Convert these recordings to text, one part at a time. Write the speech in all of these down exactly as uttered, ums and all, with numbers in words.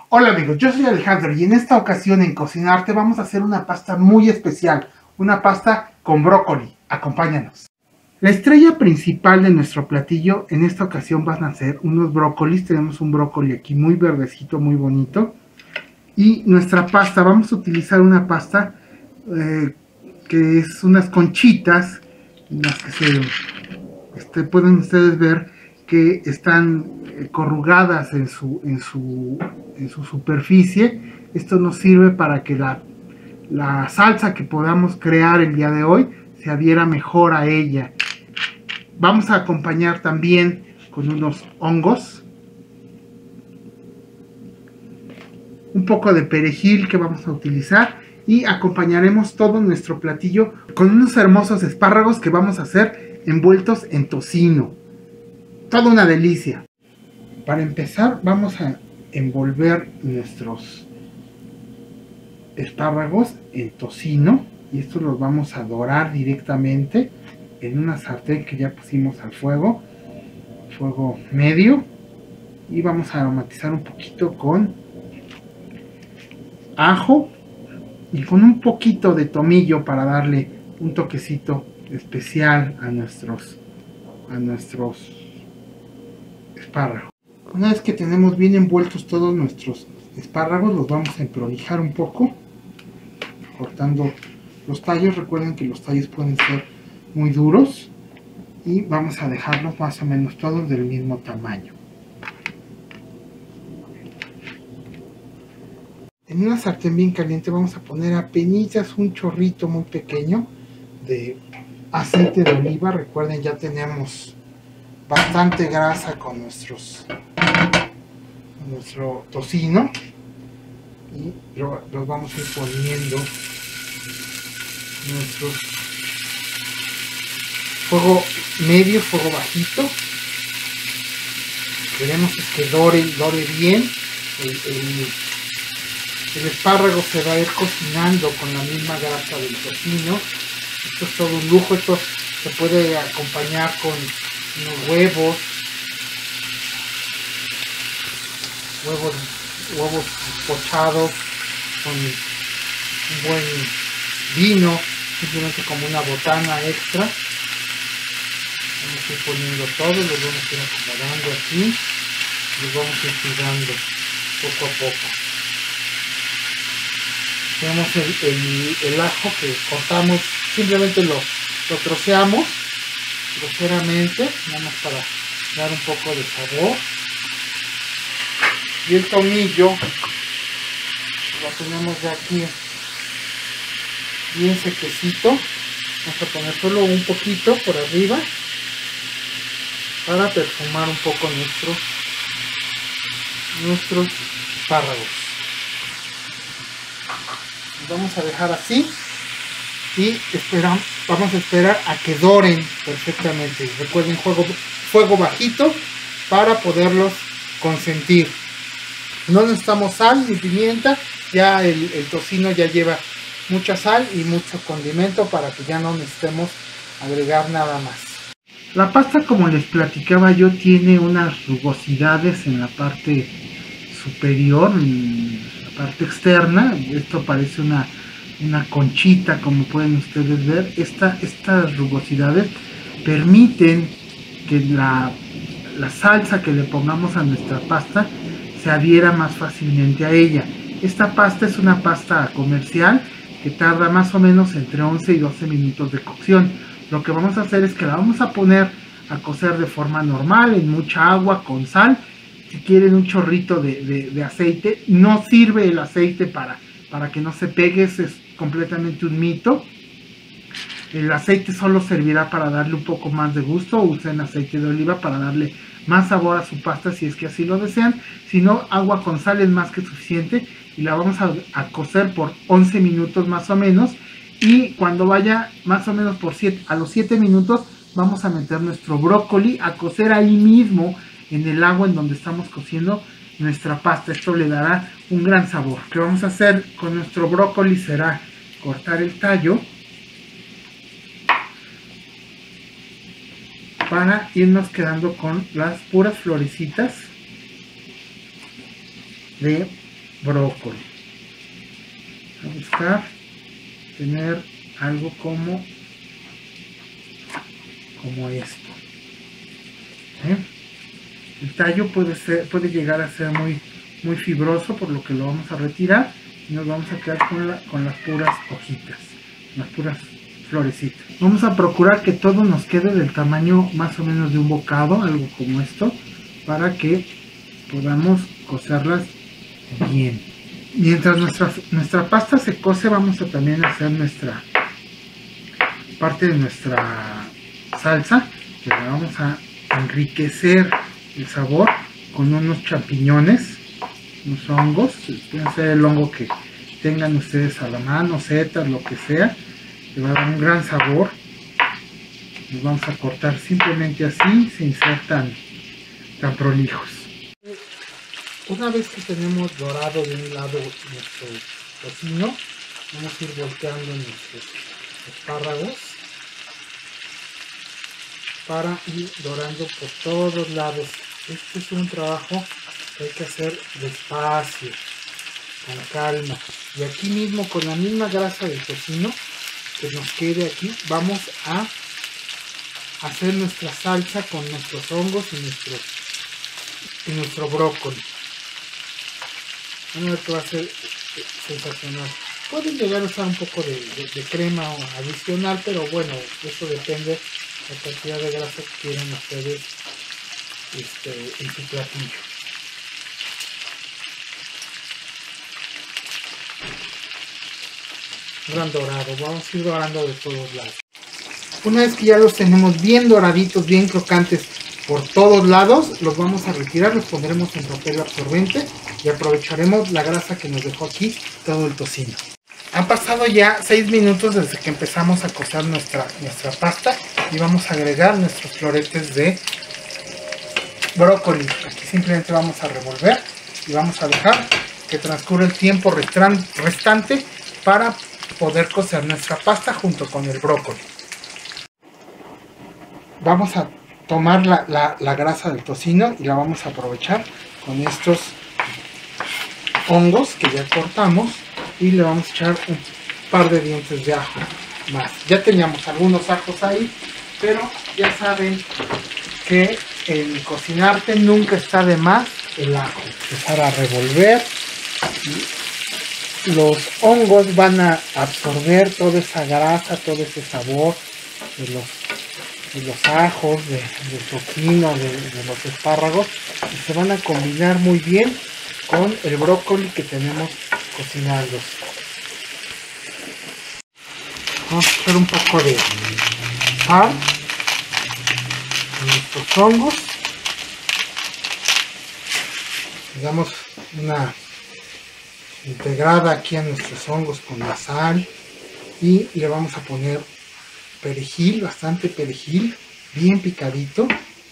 Hola amigos, yo soy Alejandro y en esta ocasión en Cocinarte vamos a hacer una pasta muy especial, una pasta con brócoli. Acompáñanos. La estrella principal de nuestro platillo en esta ocasión van a ser unos brócolis. Tenemos un brócoli aquí muy verdecito, muy bonito. Y nuestra pasta, vamos a utilizar una pasta eh, que es unas conchitas, en las que se, este, pueden ustedes ver que están eh, corrugadas en su, en, su, en su superficie. Esto nos sirve para que la, la salsa que podamos crear el día de hoy se adhiera mejor a ella. Vamos a acompañar también con unos hongos, un poco de perejil que vamos a utilizar, y acompañaremos todo nuestro platillo con unos hermosos espárragos que vamos a hacer envueltos en tocino. Toda una delicia. Para empezar vamos a envolver nuestros espárragos en tocino y estos los vamos a dorar directamente en una sartén que ya pusimos al fuego, fuego medio, y vamos a aromatizar un poquito con ajo y con un poquito de tomillo para darle un toquecito especial a nuestros a nuestros espárragos. Una vez que tenemos bien envueltos todos nuestros espárragos, los vamos a emprolijar un poco cortando los tallos. Recuerden que los tallos pueden ser muy duros y vamos a dejarlos más o menos todos del mismo tamaño. En una sartén bien caliente vamos a poner apenas un chorrito muy pequeño de aceite de oliva. Recuerden, ya tenemos bastante grasa con nuestros nuestro tocino y lo, los vamos a ir poniendo nuestros fuego medio, fuego bajito. Queremos que dore, dore bien. El, el, el espárrago se va a ir cocinando con la misma grasa del tocino. Esto es todo un lujo. Esto se puede acompañar con unos huevos, huevos, huevos pochados, con un buen vino, simplemente como una botana extra. Vamos a ir poniendo todo, los vamos a ir acomodando aquí, los vamos a ir tirando poco a poco. Tenemos el, el, el ajo que cortamos, simplemente lo, lo troceamos groseramente, nada más para dar un poco de sabor. Y el tomillo lo tenemos ya aquí bien sequecito. Vamos a poner solo un poquito por arriba para perfumar un poco nuestros nuestros espárragos. Los vamos a dejar así y esperamos, vamos a esperar a que doren perfectamente. Recuerden, fuego, fuego bajito para poderlos consentir. No necesitamos sal ni pimienta, ya el, el tocino ya lleva mucha sal y mucho condimento para que ya no necesitemos agregar nada más. La pasta, como les platicaba yo, tiene unas rugosidades en la parte superior, en la parte externa. Esto parece una, una conchita, como pueden ustedes ver. Esta, estas rugosidades permiten que la, la salsa que le pongamos a nuestra pasta se adhiera más fácilmente a ella. Esta pasta es una pasta comercial que tarda más o menos entre once y doce minutos de cocción. Lo que vamos a hacer es que la vamos a poner a cocer de forma normal, en mucha agua, con sal. Si quieren un chorrito de, de, de aceite, no sirve el aceite para, para que no se pegue, eso es completamente un mito. El aceite solo servirá para darle un poco más de gusto. Usen aceite de oliva para darle más sabor a su pasta si es que así lo desean. Si no, agua con sal es más que suficiente. Y la vamos a, a cocer por once minutos más o menos. Y cuando vaya más o menos por siete, a los siete minutos vamos a meter nuestro brócoli a cocer ahí mismo en el agua en donde estamos cociendo nuestra pasta. Esto le dará un gran sabor. Lo que vamos a hacer con nuestro brócoli será cortar el tallo para irnos quedando con las puras florecitas de brócoli. A buscar tener algo como como esto. ¿Eh? El tallo puede ser, puede llegar a ser muy muy fibroso, por lo que lo vamos a retirar y nos vamos a quedar con, la, con las puras hojitas, las puras florecitas. Vamos a procurar que todo nos quede del tamaño más o menos de un bocado, algo como esto, para que podamos cocerlas bien. Mientras nuestra, nuestra pasta se cose, vamos a también hacer nuestra parte de nuestra salsa, que la vamos a enriquecer el sabor con unos champiñones, unos hongos, pueden ser el hongo que tengan ustedes a la mano, setas, lo que sea, le va a dar un gran sabor. Los vamos a cortar simplemente así, sin ser tan, tan prolijos. Una vez que tenemos dorado de un lado nuestro tocino, vamos a ir volteando nuestros espárragos para ir dorando por todos lados. Este es un trabajo que hay que hacer despacio, con calma. Y aquí mismo, con la misma grasa del tocino que nos quede aquí, vamos a hacer nuestra salsa con nuestros hongos y nuestro, y nuestro brócoli. Van a ver que va a ser sensacional. Pueden llegar a usar un poco de, de, de crema adicional, pero bueno, eso depende de la cantidad de grasa que quieran ustedes este, en su platillo. Gran dorado, vamos a ir dorando de todos lados. Una vez que ya los tenemos bien doraditos, bien crocantes por todos lados, los vamos a retirar, los pondremos en papel absorbente y aprovecharemos la grasa que nos dejó aquí todo el tocino. Han pasado ya seis minutos desde que empezamos a cocer nuestra, nuestra pasta y vamos a agregar nuestros floretes de brócoli. Aquí simplemente vamos a revolver y vamos a dejar que transcurra el tiempo restante para poder cocer nuestra pasta junto con el brócoli. Vamos a tomar la, la, la grasa del tocino y la vamos a aprovechar con estos hongos que ya cortamos y le vamos a echar un par de dientes de ajo más. Ya teníamos algunos ajos ahí, pero ya saben que en cocinarte nunca está de más el ajo. Empezar a revolver y los hongos van a absorber toda esa grasa, todo ese sabor de los de los ajos, de, del tocino, de, de los espárragos, y se van a combinar muy bien con el brócoli que tenemos cocinados. Vamos a echar un poco de sal en estos hongos. Le damos una integrada aquí a nuestros hongos con la sal y le vamos a poner perejil, bastante perejil, bien picadito.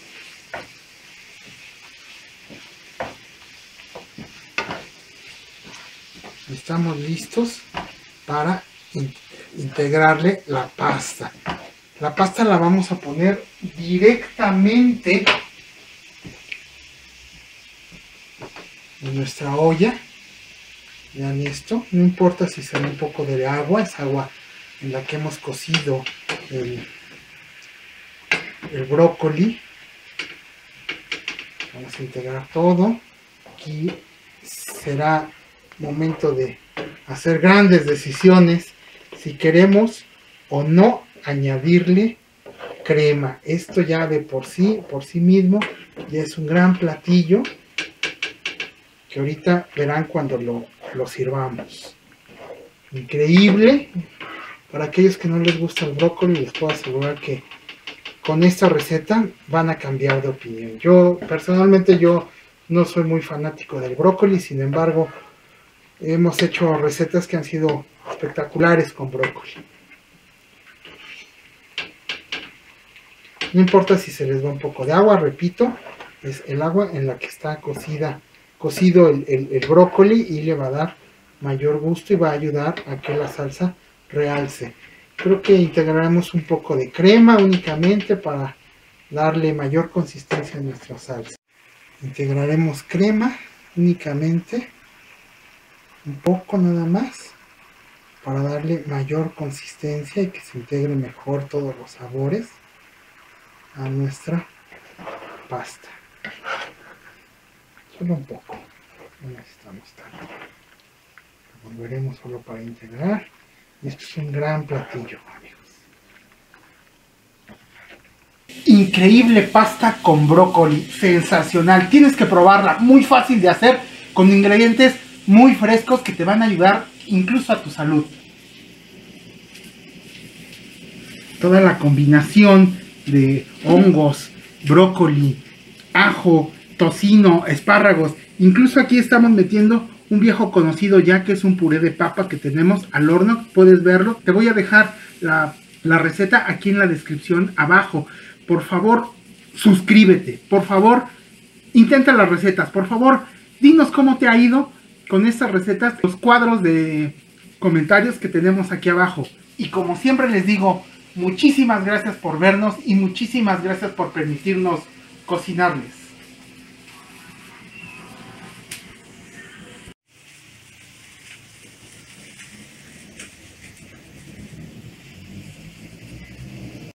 Estamos listos para in integrarle la pasta. La pasta la vamos a poner directamente en nuestra olla. Vean esto, no importa si sale un poco de agua, es agua en la que hemos cocido el, el brócoli. Vamos a integrar todo. Aquí será momento de hacer grandes decisiones si queremos o no añadirle crema. Esto ya de por sí, por sí mismo, ya es un gran platillo que ahorita verán cuando lo, lo sirvamos. Increíble. Para aquellos que no les gusta el brócoli, les puedo asegurar que con esta receta van a cambiar de opinión. Yo, personalmente, yo no soy muy fanático del brócoli, sin embargo, hemos hecho recetas que han sido espectaculares con brócoli. No importa si se les va un poco de agua, repito, es el agua en la que está cocida, cocido el, el, el brócoli y le va a dar mayor gusto y va a ayudar a que la salsa realce. Creo que integraremos un poco de crema únicamente para darle mayor consistencia a nuestra salsa. Integraremos crema únicamente un poco nada más, para darle mayor consistencia y que se integre mejor todos los sabores a nuestra pasta. Solo un poco, no necesitamos tanto. Lo volveremos solo para integrar. Y esto es un gran platillo, amigos. Increíble pasta con brócoli, sensacional. Tienes que probarla, muy fácil de hacer, con ingredientes muy frescos que te van a ayudar incluso a tu salud. Toda la combinación de hongos, brócoli, ajo, tocino, espárragos. Incluso aquí estamos metiendo un viejo conocido ya, que es un puré de papa que tenemos al horno. Puedes verlo. Te voy a dejar la, la receta aquí en la descripción abajo. Por favor, suscríbete. Por favor, intenta las recetas. Por favor, dinos cómo te ha ido con estas recetas. Los cuadros de comentarios que tenemos aquí abajo. Y como siempre les digo, muchísimas gracias por vernos y muchísimas gracias por permitirnos cocinarles.